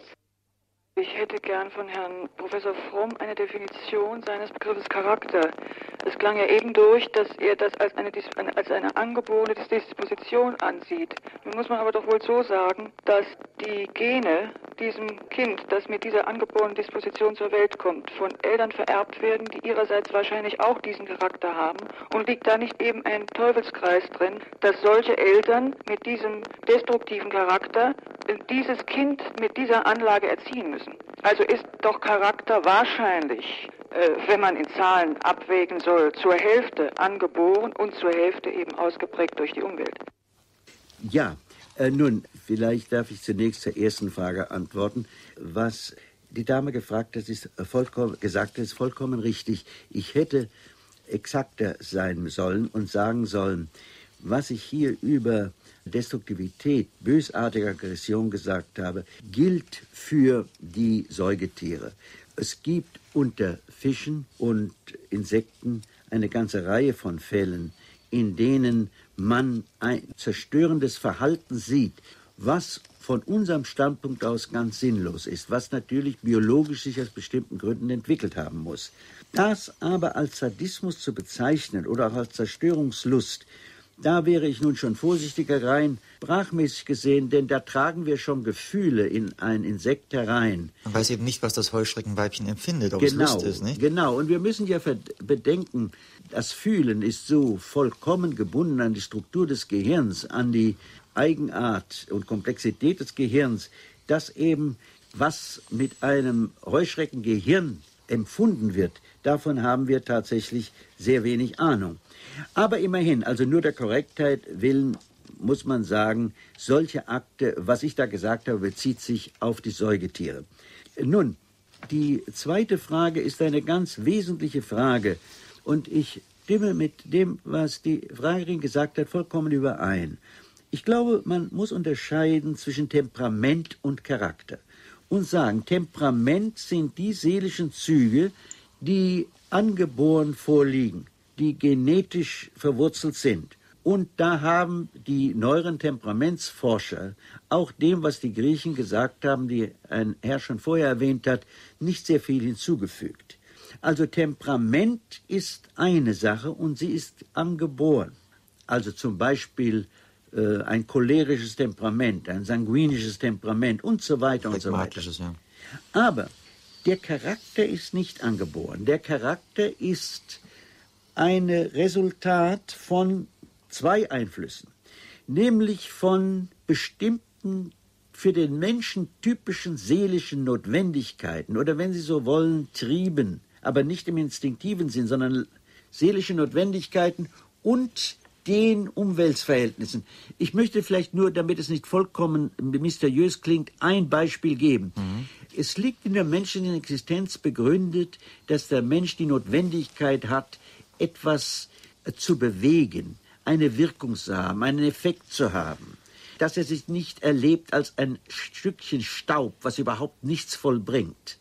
Ich hätte gern von Herrn Professor Fromm eine Definition seines Begriffes Charakter. Es klang ja eben durch, dass er das als eine, als eine angeborene Disposition ansieht. Nun muss man aber doch wohl so sagen, dass die Gene diesem Kind, das mit dieser angeborenen Disposition zur Welt kommt, von Eltern vererbt werden, die ihrerseits wahrscheinlich auch diesen Charakter haben. Und liegt da nicht eben ein Teufelskreis drin, dass solche Eltern mit diesem destruktiven Charakter dieses Kind mit dieser Anlage erziehen müssen. Also ist doch Charakter wahrscheinlich, äh, wenn man in Zahlen abwägen soll, zur Hälfte angeboren und zur Hälfte eben ausgeprägt durch die Umwelt. Ja, äh, nun, vielleicht darf ich zunächst zur ersten Frage antworten. Was die Dame gefragt hat, ist vollkommen, gesagt hat, ist vollkommen richtig. Ich hätte exakter sein sollen und sagen sollen, was ich hier über Destruktivität, bösartige Aggression gesagt habe, gilt für die Säugetiere. Es gibt unter Fischen und Insekten eine ganze Reihe von Fällen, in denen man ein zerstörendes Verhalten sieht, was von unserem Standpunkt aus ganz sinnlos ist, was natürlich biologisch sich aus bestimmten Gründen entwickelt haben muss. Das aber als Sadismus zu bezeichnen oder auch als Zerstörungslust, da wäre ich nun schon vorsichtiger, rein sprachmäßig gesehen, denn da tragen wir schon Gefühle in ein Insekt herein. Man weiß eben nicht, was das Heuschreckenweibchen empfindet, ob genau, es Lust ist, nicht? Genau, und wir müssen ja bedenken, das Fühlen ist so vollkommen gebunden an die Struktur des Gehirns, an die Eigenart und Komplexität des Gehirns, dass eben, was mit einem Heuschreckengehirn empfunden wird, davon haben wir tatsächlich sehr wenig Ahnung. Aber immerhin, also nur der Korrektheit willen, muss man sagen, solche Akte, was ich da gesagt habe, bezieht sich auf die Säugetiere. Nun, die zweite Frage ist eine ganz wesentliche Frage und ich stimme mit dem, was die Fragerin gesagt hat, vollkommen überein. Ich glaube, man muss unterscheiden zwischen Temperament und Charakter und sagen, Temperament sind die seelischen Züge, die angeboren vorliegen, die genetisch verwurzelt sind. Und da haben die neueren Temperamentsforscher auch dem, was die Griechen gesagt haben, die ein Herr schon vorher erwähnt hat, nicht sehr viel hinzugefügt. Also Temperament ist eine Sache und sie ist angeboren. Also zum Beispiel äh, ein cholerisches Temperament, ein sanguinisches Temperament und so weiter und so weiter. Ja. Aber der Charakter ist nicht angeboren. Der Charakter ist ein Resultat von zwei Einflüssen, nämlich von bestimmten für den Menschen typischen seelischen Notwendigkeiten oder, wenn Sie so wollen, Trieben, aber nicht im instinktiven Sinn, sondern seelische Notwendigkeiten und den Umweltverhältnissen. Ich möchte vielleicht nur, damit es nicht vollkommen mysteriös klingt, ein Beispiel geben. Mhm. Es liegt in der menschlichen Existenz begründet, dass der Mensch die Notwendigkeit hat, etwas zu bewegen, eine Wirkung zu haben, einen Effekt zu haben. Dass er sich nicht erlebt als ein Stückchen Staub, was überhaupt nichts vollbringt.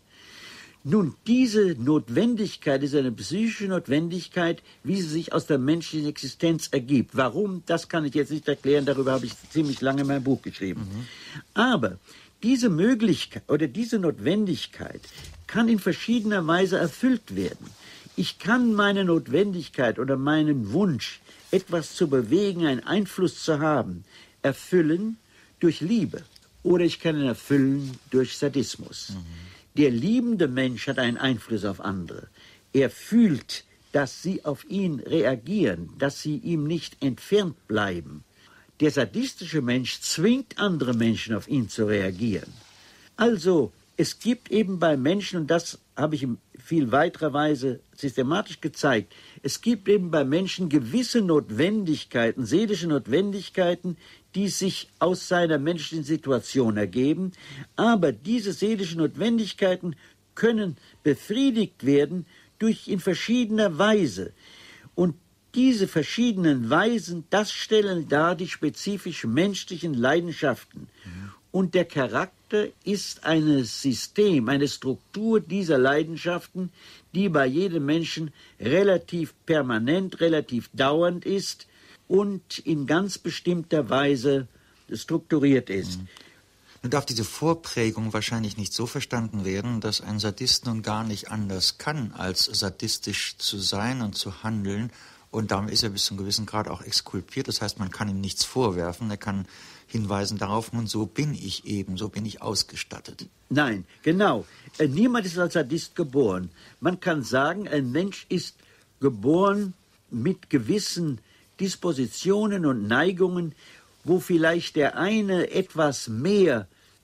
Nun, diese Notwendigkeit ist eine psychische Notwendigkeit, wie sie sich aus der menschlichen Existenz ergibt. Warum, das kann ich jetzt nicht erklären, darüber habe ich ziemlich lange mein Buch geschrieben. Mhm. Aber diese Möglichkeit oder diese Notwendigkeit kann in verschiedener Weise erfüllt werden. Ich kann meine Notwendigkeit oder meinen Wunsch, etwas zu bewegen, einen Einfluss zu haben, erfüllen durch Liebe. Oder ich kann ihn erfüllen durch Sadismus. Mhm. Der liebende Mensch hat einen Einfluss auf andere. Er fühlt, dass sie auf ihn reagieren, dass sie ihm nicht entfernt bleiben. Der sadistische Mensch zwingt andere Menschen, auf ihn zu reagieren. Also, es gibt eben bei Menschen, und das habe ich in viel weiterer Weise systematisch gezeigt, es gibt eben bei Menschen gewisse Notwendigkeiten, seelische Notwendigkeiten, die sich aus seiner menschlichen Situation ergeben. Aber diese seelischen Notwendigkeiten können befriedigt werden durch in verschiedener Weise. Und diese verschiedenen Weisen, das stellen dar die spezifisch menschlichen Leidenschaften. Mhm. Und der Charakter ist ein System, eine Struktur dieser Leidenschaften, die bei jedem Menschen relativ permanent, relativ dauernd ist und in ganz bestimmter Weise strukturiert ist. Mhm. Nun darf diese Vorprägung wahrscheinlich nicht so verstanden werden, dass ein Sadist nun gar nicht anders kann, als sadistisch zu sein und zu handeln. Und damit ist er bis zu einem gewissen Grad auch exkulpiert. Das heißt, man kann ihm nichts vorwerfen. Er kann hinweisen darauf, nun, so bin ich eben, so bin ich ausgestattet. Nein, genau. Niemand ist als Sadist geboren. Man kann sagen, ein Mensch ist geboren mit gewissen Dispositionen und Neigungen, wo vielleicht der eine etwas mehr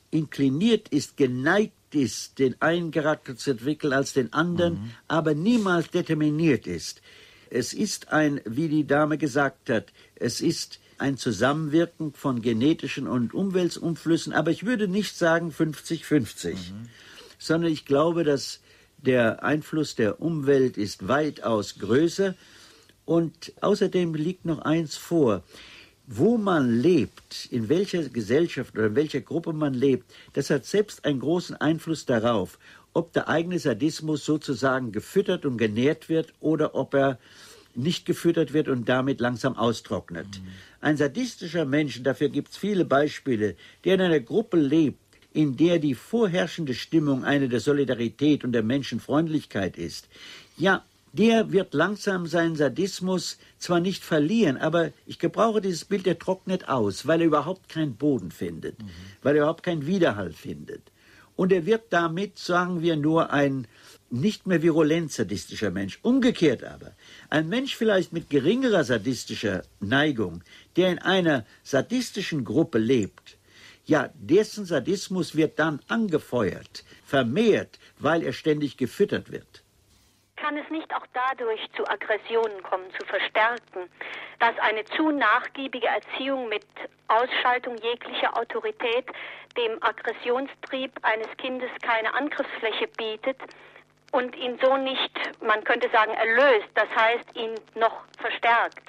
inkliniert ist, geneigt ist, den einen Charakter zu entwickeln als den anderen, mhm. aber niemals determiniert ist. Es ist ein, wie die Dame gesagt hat, es ist ein Zusammenwirken von genetischen und Umwelteinflüssen, aber ich würde nicht sagen fünfzig fünfzig, mhm. sondern ich glaube, dass der Einfluss der Umwelt ist weitaus größer. Und außerdem liegt noch eins vor. Wo man lebt, in welcher Gesellschaft oder in welcher Gruppe man lebt, das hat selbst einen großen Einfluss darauf, ob der eigene Sadismus sozusagen gefüttert und genährt wird oder ob er nicht gefüttert wird und damit langsam austrocknet. Mhm. Ein sadistischer Mensch, dafür gibt es viele Beispiele, der in einer Gruppe lebt, in der die vorherrschende Stimmung eine der Solidarität und der Menschenfreundlichkeit ist, ja, der wird langsam seinen Sadismus zwar nicht verlieren, aber ich gebrauche dieses Bild, der trocknet aus, weil er überhaupt keinen Boden findet, mhm. weil er überhaupt keinen Widerhall findet. Und er wird damit, sagen wir, nur ein nicht mehr virulent sadistischer Mensch. Umgekehrt aber, ein Mensch vielleicht mit geringerer sadistischer Neigung, der in einer sadistischen Gruppe lebt, ja, dessen Sadismus wird dann angefeuert, vermehrt, weil er ständig gefüttert wird. Kann es nicht auch dadurch zu Aggressionen kommen, zu verstärken, dass eine zu nachgiebige Erziehung mit Ausschaltung jeglicher Autorität dem Aggressionstrieb eines Kindes keine Angriffsfläche bietet und ihn so nicht, man könnte sagen, erlöst, das heißt, ihn noch verstärkt?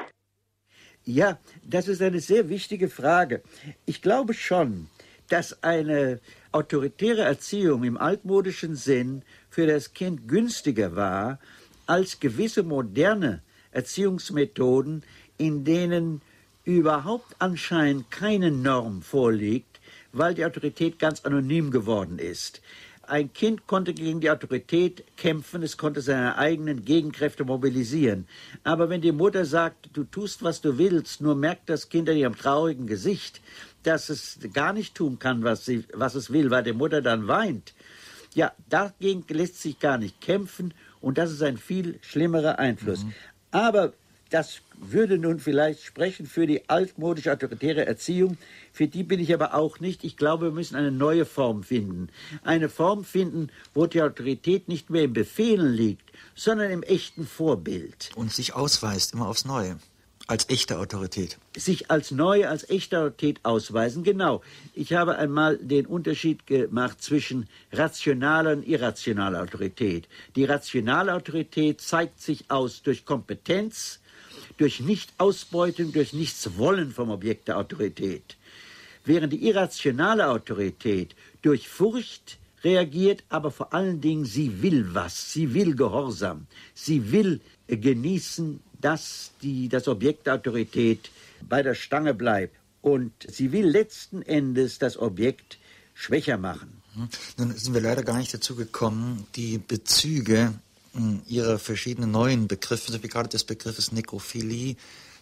Ja, das ist eine sehr wichtige Frage. Ich glaube schon, dass eine autoritäre Erziehung im altmodischen Sinn für das Kind günstiger war als gewisse moderne Erziehungsmethoden, in denen überhaupt anscheinend keine Norm vorliegt, weil die Autorität ganz anonym geworden ist. Ein Kind konnte gegen die Autorität kämpfen, es konnte seine eigenen Gegenkräfte mobilisieren. Aber wenn die Mutter sagt, du tust, was du willst, nur merkt das Kind an ihrem traurigen Gesicht, dass es gar nicht tun kann, was, sie, was es will, weil die Mutter dann weint. Ja, dagegen lässt sich gar nicht kämpfen und das ist ein viel schlimmerer Einfluss. Mhm. Aber das würde nun vielleicht sprechen für die altmodische autoritäre Erziehung. Für die bin ich aber auch nicht. Ich glaube, wir müssen eine neue Form finden. Eine Form finden, wo die Autorität nicht mehr im Befehlen liegt, sondern im echten Vorbild. Und sich ausweist, immer aufs Neue. Als echte Autorität. Sich als neue, als echte Autorität ausweisen, genau. Ich habe einmal den Unterschied gemacht zwischen rationaler und irrationaler Autorität. Die rationale Autorität zeigt sich aus durch Kompetenz, durch Nichtausbeutung, durch Nichtswollen vom Objekt der Autorität. Während die irrationale Autorität durch Furcht reagiert, aber vor allen Dingen, sie will was, sie will Gehorsam, sie will genießen, dass die, das Objekt der Autorität bei der Stange bleibt. Und sie will letzten Endes das Objekt schwächer machen. Nun sind wir leider gar nicht dazu gekommen, die Bezüge ihrer verschiedenen neuen Begriffe, so wie gerade des Begriffes Nekrophilie,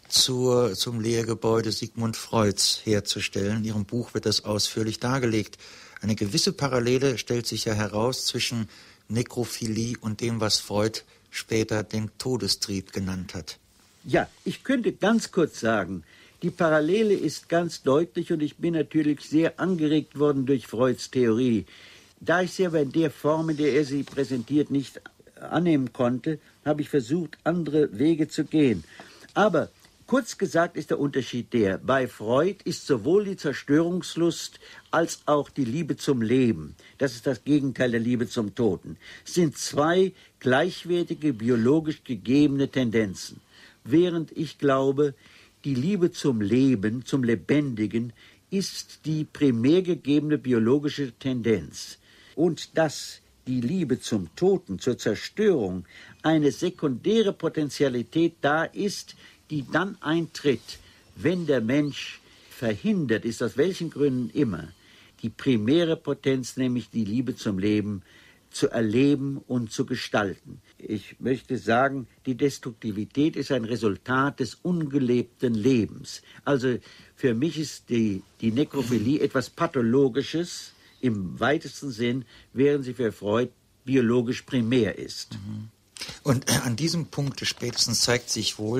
zur, zum Lehrgebäude Sigmund Freuds herzustellen. In Ihrem Buch wird das ausführlich dargelegt. Eine gewisse Parallele stellt sich ja heraus zwischen Nekrophilie und dem, was Freud später den Todestrieb genannt hat. Ja, ich könnte ganz kurz sagen, die Parallele ist ganz deutlich und ich bin natürlich sehr angeregt worden durch Freuds Theorie. Da ich sie aber in der Form, in der er sie präsentiert, nicht annehmen konnte, habe ich versucht, andere Wege zu gehen. Aber kurz gesagt ist der Unterschied der, bei Freud ist sowohl die Zerstörungslust als auch die Liebe zum Leben, das ist das Gegenteil der Liebe zum Toten, es sind zwei gleichwertige, biologisch gegebene Tendenzen. Während ich glaube, die Liebe zum Leben, zum Lebendigen, ist die primär gegebene biologische Tendenz. Und dass die Liebe zum Toten, zur Zerstörung, eine sekundäre Potentialität da ist, die dann eintritt, wenn der Mensch verhindert ist, aus welchen Gründen immer, die primäre Potenz, nämlich die Liebe zum Leben, zu erleben und zu gestalten. Ich möchte sagen, die Destruktivität ist ein Resultat des ungelebten Lebens. Also für mich ist die, die Nekrophilie etwas Pathologisches im weitesten Sinn, während sie für Freud biologisch primär ist. Und an diesem Punkt spätestens zeigt sich wohl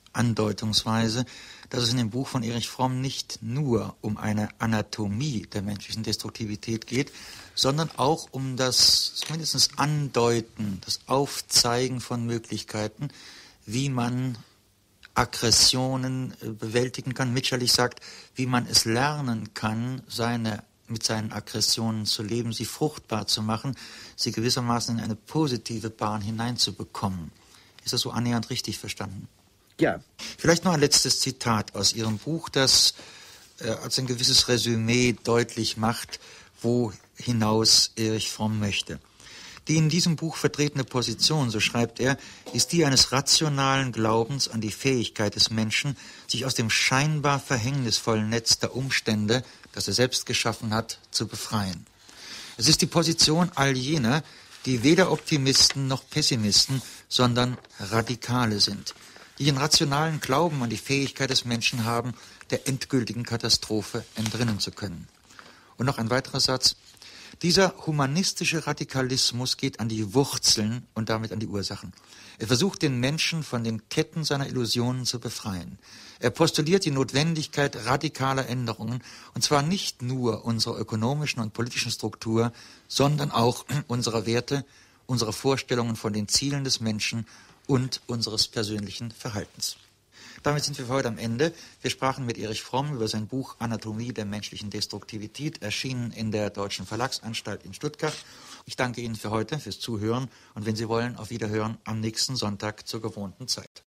andeutungsweise, dass es in dem Buch von Erich Fromm nicht nur um eine Anatomie der menschlichen Destruktivität geht, sondern auch um das zumindest Andeuten, das Aufzeigen von Möglichkeiten, wie man Aggressionen bewältigen kann. Mitscherlich sagt, wie man es lernen kann, seine, mit seinen Aggressionen zu leben, sie fruchtbar zu machen, sie gewissermaßen in eine positive Bahn hineinzubekommen. Ist das so annähernd richtig verstanden? Ja. Vielleicht noch ein letztes Zitat aus Ihrem Buch, das äh, als ein gewisses Resümee deutlich macht, wo hinaus Erich Fromm möchte. Die in diesem Buch vertretene Position, so schreibt er, ist die eines rationalen Glaubens an die Fähigkeit des Menschen, sich aus dem scheinbar verhängnisvollen Netz der Umstände, das er selbst geschaffen hat, zu befreien. Es ist die Position all jener, die weder Optimisten noch Pessimisten, sondern Radikale sind, die den rationalen Glauben an die Fähigkeit des Menschen haben, der endgültigen Katastrophe entrinnen zu können. Und noch ein weiterer Satz. Dieser humanistische Radikalismus geht an die Wurzeln und damit an die Ursachen. Er versucht, den Menschen von den Ketten seiner Illusionen zu befreien. Er postuliert die Notwendigkeit radikaler Änderungen, und zwar nicht nur unserer ökonomischen und politischen Struktur, sondern auch unserer Werte, unserer Vorstellungen von den Zielen des Menschen und unseres persönlichen Verhaltens. Damit sind wir für heute am Ende. Wir sprachen mit Erich Fromm über sein Buch Anatomie der menschlichen Destruktivität, erschienen in der Deutschen Verlagsanstalt in Stuttgart. Ich danke Ihnen für heute, fürs Zuhören und wenn Sie wollen, auf Wiederhören am nächsten Sonntag zur gewohnten Zeit.